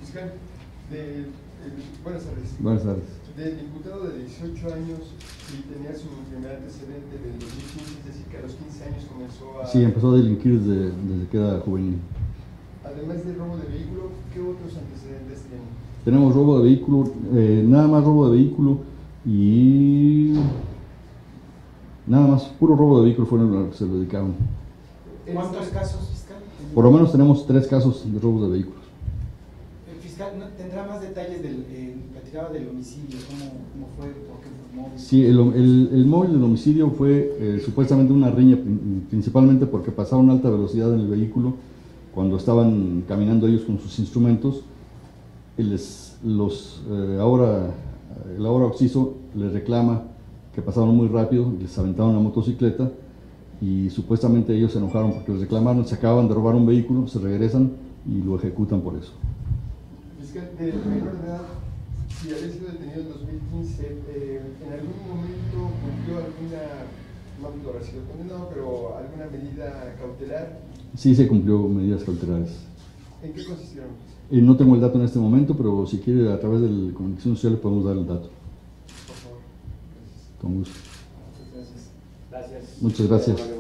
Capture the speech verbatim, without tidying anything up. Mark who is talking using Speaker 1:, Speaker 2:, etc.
Speaker 1: Fiscal, de, eh, buenas tardes.
Speaker 2: Buenas tardes.
Speaker 1: Del imputado de dieciocho años y tenía su primer antecedente del dos mil quince, es decir, que a los quince años comenzó a...
Speaker 2: Sí, empezó a delinquir desde, desde que era juvenil.
Speaker 1: Además del robo de vehículo, ¿qué otros antecedentes tiene?
Speaker 2: Tenemos robo de vehículo, eh, nada más robo de vehículo y nada más, puro robo de vehículo fueron los que se lo dedicaron.
Speaker 3: ¿Cuántos casos, fiscal?
Speaker 2: Por lo menos tenemos tres casos de robos de vehículos.
Speaker 3: El fiscal ¿no tendrá más detalles del, eh, platicaba del homicidio, cómo, cómo fue, por qué fue móvil?
Speaker 2: Sí, el, el, el móvil del homicidio fue eh, supuestamente una riña, principalmente porque pasaron a alta velocidad en el vehículo cuando estaban caminando ellos con sus instrumentos. Y les, los, eh, ahora, el ahora occiso les reclama que pasaron muy rápido, les aventaron la motocicleta y supuestamente ellos se enojaron porque les reclamaron, se acaban de robar un vehículo, se regresan y lo ejecutan por eso.
Speaker 1: Fiscal, del menor de edad, si había sido detenido en dos mil quince, eh, ¿en algún momento cumplió alguna, no pudo haber sido condenado, pero alguna medida cautelar?
Speaker 2: Sí, se cumplió medidas cautelares.
Speaker 1: ¿En qué consistieron?
Speaker 2: Eh, no tengo el dato en este momento, pero si quiere a través de la comunicación social le podemos dar el dato.
Speaker 1: Por favor.
Speaker 2: Con gusto.
Speaker 3: Gracias. Gracias.
Speaker 2: Muchas gracias.